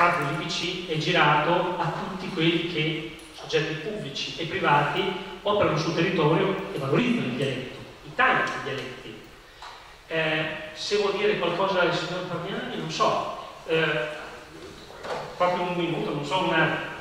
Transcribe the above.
parte dell'IPC è girato a tutti quelli che, soggetti pubblici e privati, operano sul territorio e valorizzano il dialetto, i tanti dialetti. Se vuol dire qualcosa al signor Parmiani, non so, proprio un minuto, non so,